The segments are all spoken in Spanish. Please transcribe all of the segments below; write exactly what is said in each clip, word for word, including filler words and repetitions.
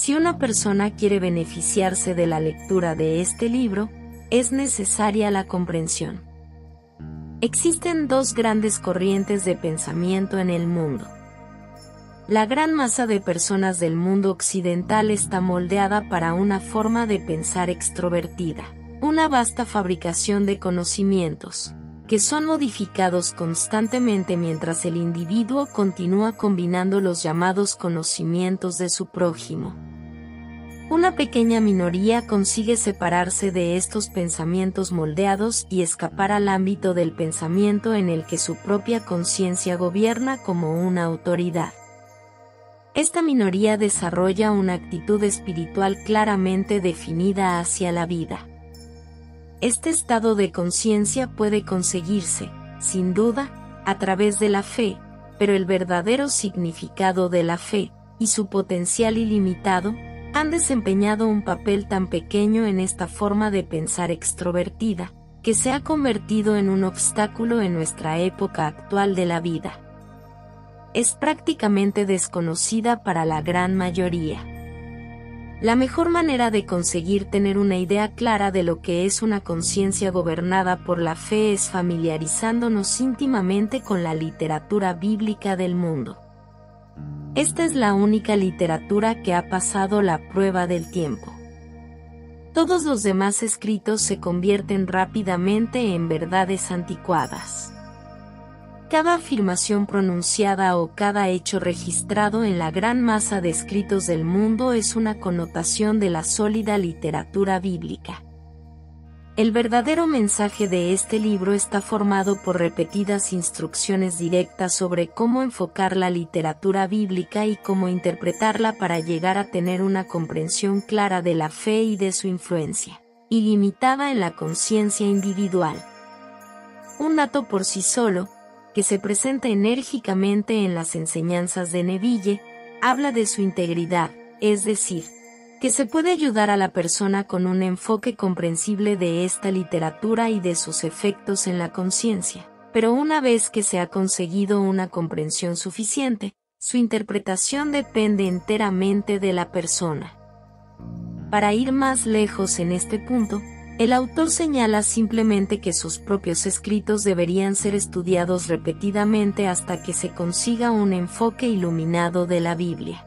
Si una persona quiere beneficiarse de la lectura de este libro, es necesaria la comprensión. Existen dos grandes corrientes de pensamiento en el mundo. La gran masa de personas del mundo occidental está moldeada para una forma de pensar extrovertida, una vasta fabricación de conocimientos, que son modificados constantemente mientras el individuo continúa combinando los llamados conocimientos de su prójimo. Una pequeña minoría consigue separarse de estos pensamientos moldeados y escapar al ámbito del pensamiento en el que su propia conciencia gobierna como una autoridad. Esta minoría desarrolla una actitud espiritual claramente definida hacia la vida. Este estado de conciencia puede conseguirse, sin duda, a través de la fe, pero el verdadero significado de la fe, y su potencial ilimitado, han desempeñado un papel tan pequeño en esta forma de pensar extrovertida, que se ha convertido en un obstáculo en nuestra época actual de la vida. Es prácticamente desconocida para la gran mayoría. La mejor manera de conseguir tener una idea clara de lo que es una conciencia gobernada por la fe es familiarizándonos íntimamente con la literatura bíblica del mundo. Esta es la única literatura que ha pasado la prueba del tiempo. Todos los demás escritos se convierten rápidamente en verdades anticuadas. Cada afirmación pronunciada o cada hecho registrado en la gran masa de escritos del mundo es una connotación de la sólida literatura bíblica. El verdadero mensaje de este libro está formado por repetidas instrucciones directas sobre cómo enfocar la literatura bíblica y cómo interpretarla para llegar a tener una comprensión clara de la fe y de su influencia, ilimitada en la conciencia individual. Un dato por sí solo, que se presenta enérgicamente en las enseñanzas de Neville, habla de su integridad, es decir, que se puede ayudar a la persona con un enfoque comprensible de esta literatura y de sus efectos en la conciencia, pero una vez que se ha conseguido una comprensión suficiente, su interpretación depende enteramente de la persona. Para ir más lejos en este punto, el autor señala simplemente que sus propios escritos deberían ser estudiados repetidamente hasta que se consiga un enfoque iluminado de la Biblia.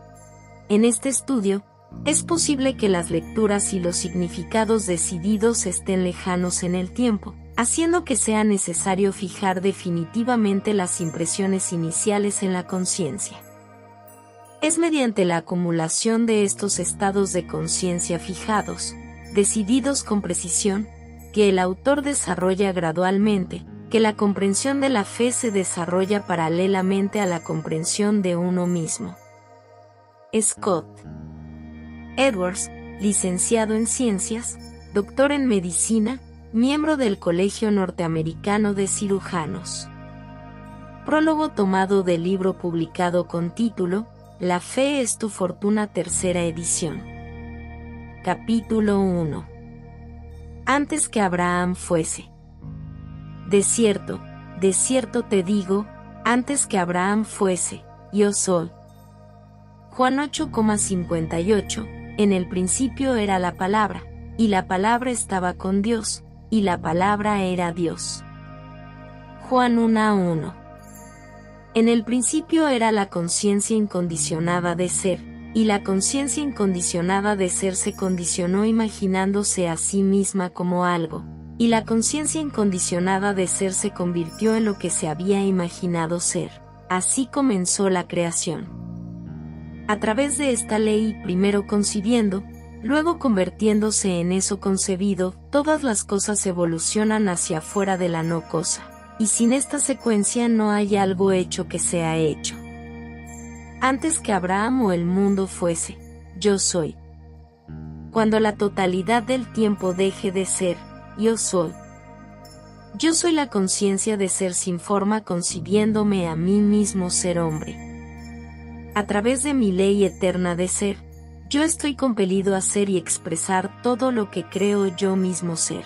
En este estudio, es posible que las lecturas y los significados decididos estén lejanos en el tiempo, haciendo que sea necesario fijar definitivamente las impresiones iniciales en la conciencia. Es mediante la acumulación de estos estados de conciencia fijados, decididos con precisión, que el autor desarrolla gradualmente, que la comprensión de la fe se desarrolla paralelamente a la comprensión de uno mismo. Scott Edwards, licenciado en Ciencias, doctor en Medicina, miembro del Colegio Norteamericano de Cirujanos. Prólogo tomado del libro publicado con título, La fe es tu fortuna, tercera edición. Capítulo uno. Antes que Abraham fuese. De cierto, de cierto te digo, antes que Abraham fuese, yo soy. Juan ocho cincuenta y ocho, en el principio era la palabra, y la palabra estaba con Dios, y la palabra era Dios. Juan uno uno. En el principio era la conciencia incondicionada de ser, y la conciencia incondicionada de ser se condicionó imaginándose a sí misma como algo, y la conciencia incondicionada de ser se convirtió en lo que se había imaginado ser. Así comenzó la creación. A través de esta ley, primero concibiendo, luego convirtiéndose en eso concebido, todas las cosas evolucionan hacia afuera de la no cosa, y sin esta secuencia no hay algo hecho que sea hecho. Antes que Abraham o el mundo fuese, yo soy. Cuando la totalidad del tiempo deje de ser, yo soy. Yo soy la conciencia de ser sin forma concibiéndome a mí mismo ser hombre. A través de mi ley eterna de ser, yo estoy compelido a ser y expresar todo lo que creo yo mismo ser.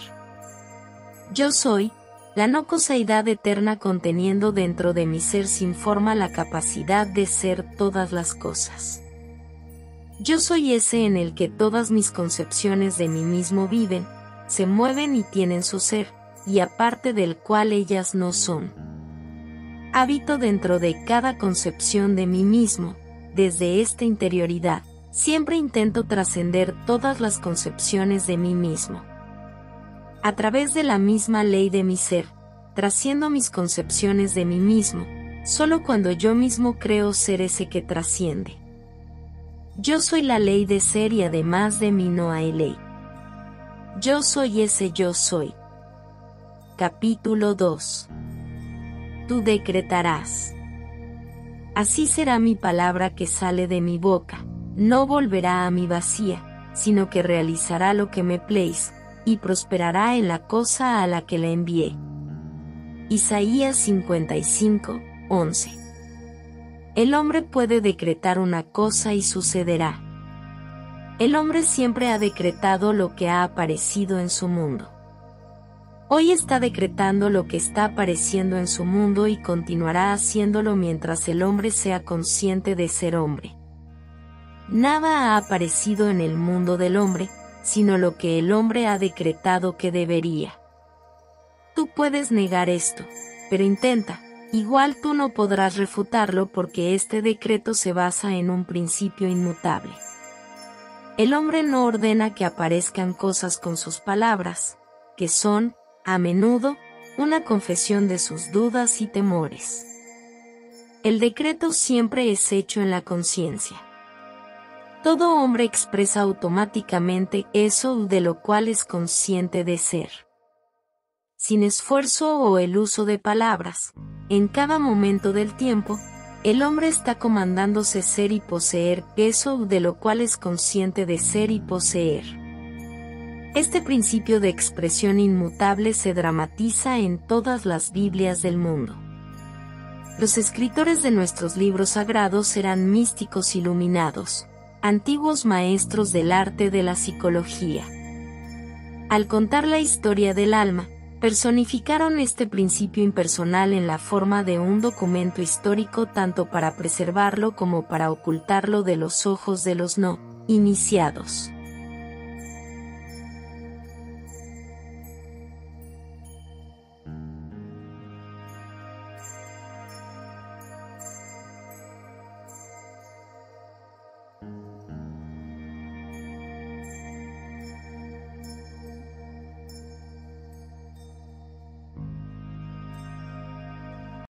Yo soy, la no cosaidad eterna conteniendo dentro de mi ser sin forma la capacidad de ser todas las cosas. Yo soy ese en el que todas mis concepciones de mí mismo viven, se mueven y tienen su ser, y aparte del cual ellas no son. Habito dentro de cada concepción de mí mismo, desde esta interioridad, siempre intento trascender todas las concepciones de mí mismo. A través de la misma ley de mi ser, trasciendo mis concepciones de mí mismo, solo cuando yo mismo creo ser ese que trasciende. Yo soy la ley de ser y además de mí no hay ley. Yo soy ese yo soy. Capítulo dos. Tú decretarás. Así será mi palabra que sale de mi boca, no volverá a mí vacía, sino que realizará lo que me place, y prosperará en la cosa a la que la envié. Isaías cincuenta y cinco, once. El hombre puede decretar una cosa y sucederá. El hombre siempre ha decretado lo que ha aparecido en su mundo. Hoy está decretando lo que está apareciendo en su mundo y continuará haciéndolo mientras el hombre sea consciente de ser hombre. Nada ha aparecido en el mundo del hombre, sino lo que el hombre ha decretado que debería. Tú puedes negar esto, pero intenta. Igual tú no podrás refutarlo porque este decreto se basa en un principio inmutable. El hombre no ordena que aparezcan cosas con sus palabras, que son, a menudo, una confesión de sus dudas y temores. El decreto siempre es hecho en la conciencia. Todo hombre expresa automáticamente eso de lo cual es consciente de ser. Sin esfuerzo o el uso de palabras, en cada momento del tiempo, el hombre está comandándose ser y poseer eso de lo cual es consciente de ser y poseer. Este principio de expresión inmutable se dramatiza en todas las Biblias del mundo. Los escritores de nuestros libros sagrados eran místicos iluminados, antiguos maestros del arte de la psicología. Al contar la historia del alma, personificaron este principio impersonal en la forma de un documento histórico tanto para preservarlo como para ocultarlo de los ojos de los no iniciados.